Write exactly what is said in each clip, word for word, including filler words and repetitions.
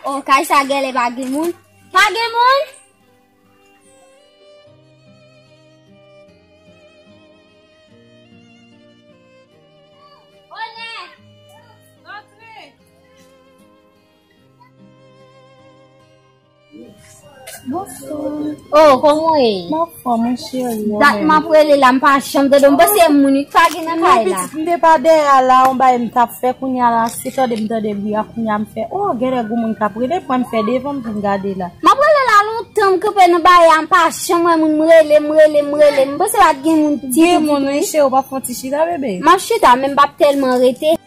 Oh, kay sa gele bagi moun. Bagi moun. Oh, como é? Ma fò, mon chéri. Dat ma pou ele la mpa chambre de mba se mouni kwa ki na kay la. Mbe pa de ala, on ba m tap fe kounya la, se to de mta de bi a kounya m fe. Oh, gere gou moun kap rede pou m fe devan m gade la. Ma pou ele la lontan ke pe na ba ya mpa chambre moun mrele mrele mrele. Mba se la gen moun ti. Di moun moun che ou pa fonti chita bebe. Ma chita men bap tellement rete.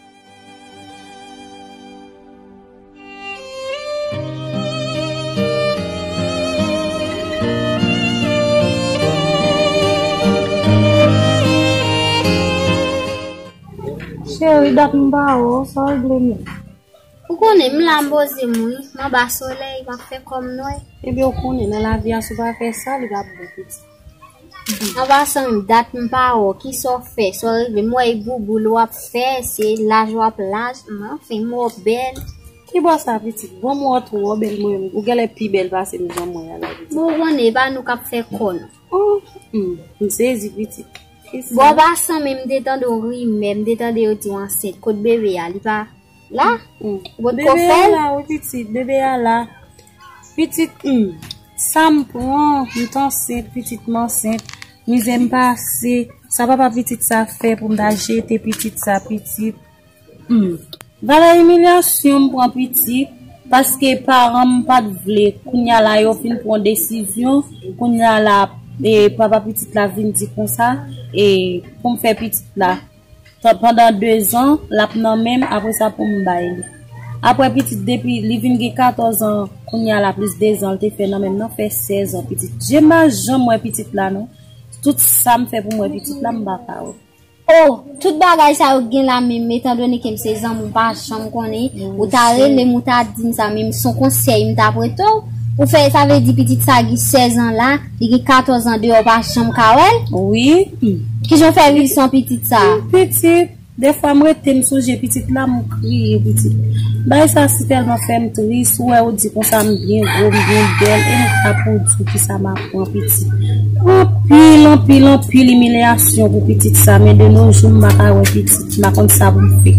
Chéri, dat mba o, so blemi. Ou konen m lambozi moun, ma ba soleil, ma fe kom noy. Ebi ou konen, nan la vi a sou pa fe sa, li ga bouti. Ma ba san dat mpa o, ki so fe, so reve mwa e boubou wap fe, se laj wap laj, ma fe mwa bel. Ki bo sa piti, bon mwa tou bel mwen, ou gele pi bel ba se mi jan mwen la. Bo konen, ba nou kap fe kon. Oh, hmm, msezi piti. Bo ba san men mdetan do rime, mdetan de yo ti wanset, kote bebe ya, li pa la? Bebe ya la, ou piti, bebe ya la. Petit, hmm, sa mpon, mton set, petit man set, mizem pa se, sa pa pa petit sa fe pou mda jete petit sa petit. Hmm, vala emilyasyon mpon petit, paske param pa vle, kounya la yo fin pon desisyon, kounya la et papa petite la vin dit comme ça et pour me faire petite là pendant deux ans la nan même après ça pour me bailler après petite depuis li vin gen quatorze ans qu'on y a la plus deux ans te fait nan même non fait seize ans petite j'aime jamais moi petite là non tout ça me fait pour moi petite là m'ba ka oh tout bagay ça ou gen la même étant donné que seize ans mon pas chambre connait ou ta relé mon ta dit ça même son conseil m'ta après tout. Ou fait ça veut dire petite ça qui seize ans là, il a quatorze ans dehors par chambre kawel? Oui. Qui j'en fais vivre son petite ça? Petite, des fois moi t'aime songer petite là mon crier petite. Bah ça c'est tellement fait me triste ouais on dit qu'on ça me bien gros bien belle et ça pour dire que ça m'a prend petite. En pile en pile en pile humiliation pour petite ça mais de nos jours m'a pas ouais petite m'a comme ça pour me faire.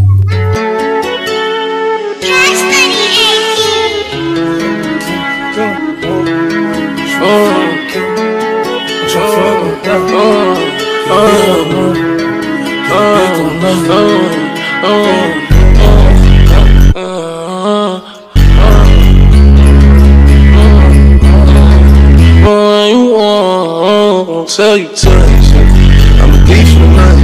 Tell you touch, I'm a thief for the night.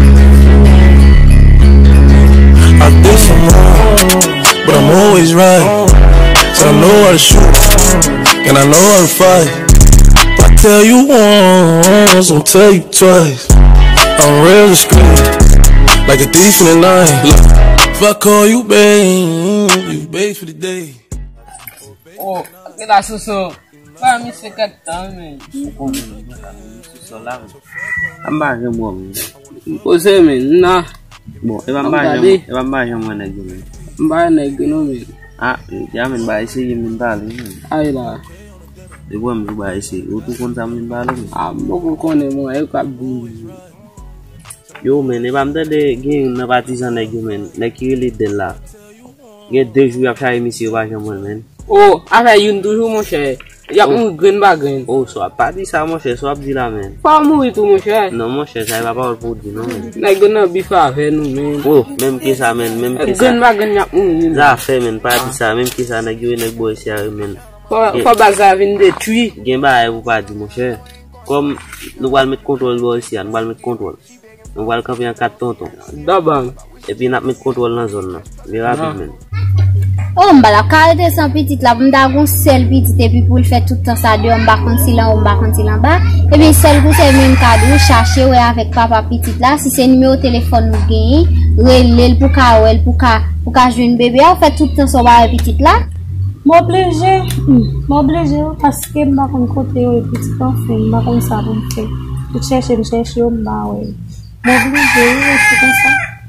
I did some wrong, but I'm always right. So I know how to shoot, and I know how to fight. If I tell you once, I'll tell you twice. I'm real discreet, like a thief in the night. If I call you babe, you babe for the day. Oh, kita susu. Kami sekat tamen. Susu lah. Ambah semua. Ose men na. Bo, ewan bah yang, ewan bah yang mana gini? Mbah na gino men. Ah, jangan bah isi yang mental ini. Ayolah. Ibu ambil bah isi. Utu kon sama mental ini. Ah, buku kon emo ayo kabu. Yo men, ewan tadi gini napatisan lagi men. Lagi lihat dela. Gini dua jours après émission bah yang mana men. Oh, apa yun toujours mon cher. Y'a un green bagin. Oh, soit pas dit ça mon cher, soit dit la men. Pas mourir tout mon cher. Non mon cher, ça va pas pour dire non men. Na gonna bifa avec nous men. Oh, même que ça men, même que ça. Green bagin y'a un. Ça fait men, pas dit ça, même que ça na gyo nek boy sia men. Faut baza vin détruit. Gen ba vous pas dire mon cher. Comme nous allons mettre contrôle boy sia, nous allons mettre contrôle. Nous allons camper en quatre tontons. D'abord. Et puis n'a mettre contrôle dans zone là. Les rapide men. Oh, mbala carré sans petite là, m'da gon seul petite et puis pour le faire tout le temps ça de m'ba kon si là, m'ba kon si là bas. Et puis seul pour c'est même cadeau chercher ouais avec papa petite là, si c'est numéro téléphone nous gagne, relève pour ka ouais pour ka pour ka joindre bébé, on fait tout le temps ça ba petite là. M'obligé, m'obligé parce que m'ba kon côté ouais petite enfant, m'ba kon ça pour me faire. Je cherche, je cherche m'ba ouais. M'obligé, c'est comme ça.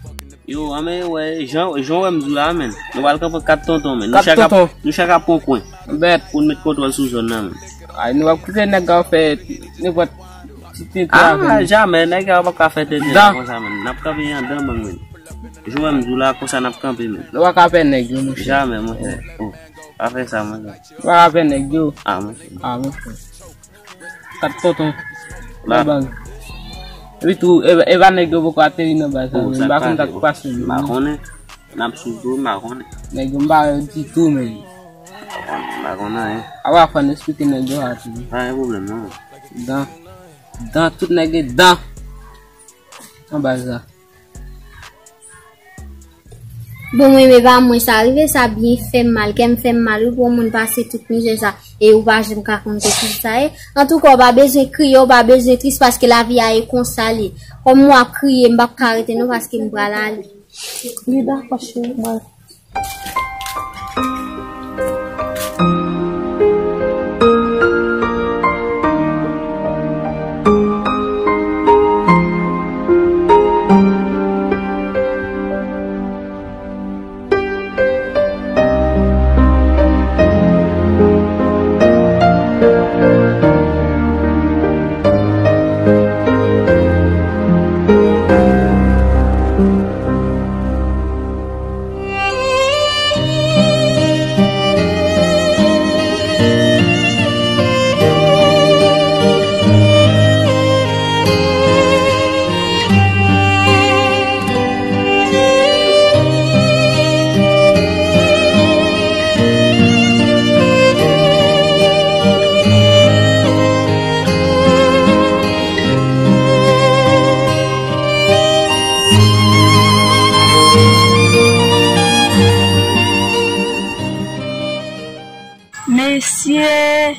Yo, ame, ouais, Jean, Jean, ouais, m'zoula, men. Nous allons camper quatre tontons, men. Quatre tontons. Nous chaque à pont coin. Bet. Pour mettre contrôle sous zone, men. Ay, nou ap kouke nèg a fait n'importe petit Ah, jamais, nèg a pas fait de Dan. comme ça, men. N'a pas campé en dedans, men. Je vois m'zoula, comme ça, n'a pas campé, men. Nou wak apen nèg yo, mon cher. Jamais, mon cher. Oh, pas fait ça, mon cher. Wak apen nèg yo. Ah, mon cher. Ah, mon cher. Quatre tontons. Là. La bang. Et puis tout, e va nèg yo beaucoup atterri dans bas ça. Oh, ça Ba kon passe, tak oh. passe. Marronné. N'a pas sous marronné. Nèg yo mba di tout men. Marronné, hein. Awa fan expliquer nèg yo ati. Pas un problème, non. Dan. Dan tout nèg yo dan. En bas ça. Bon, moi, mais pas moi, ça arrive, ça bien fait mal, qu'elle fait mal, pour moun passer toute nuit, ça, et ou pas, j'aime raconter tout ça, eh. En tout cas, pas besoin de crier, pas besoin de triste, parce que la vie a été consolée. Comme moi, crier, m'pas arrêter, non, parce que m'pas la aller. Oui, d'accord, chérie. Ouais. Messieurs,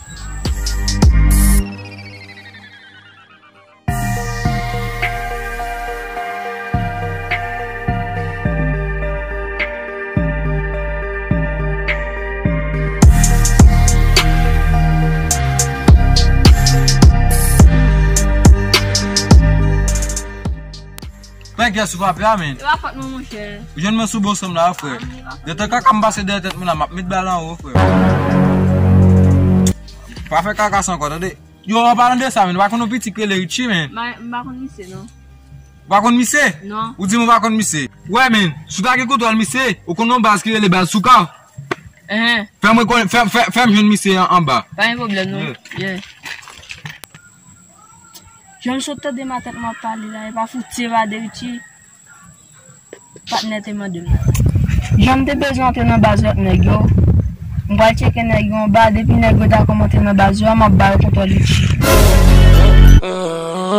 Mwen gen sou pa pya men. tu vas pas mon cher. Je ne me sou bon som la frère. De te kaka mbase de tête mena map mit balan ou frère. Pa fe kaka san ko de. Yo on parle de ça men, pa kono petit que le richi men. Ma ma connaissez non? Pa kon mise? Non. Ou di mo pa kon mise? Ouais men, sou ta ki koutol mise, ou konon bas ki le bas souka. Hein, Fais moi fais fais fais jeune mise en, en bas. pas un problème non. Yeah. Yeah. Je me saute de ma tête m'a parlé là, pas foutu va de richi. Pas net et madame. J'aime te besoin de dans base nèg yo. On va checker nèg yo en bas depuis nèg yo ta commenter dans base yo, m'a ba contre richi. Uh,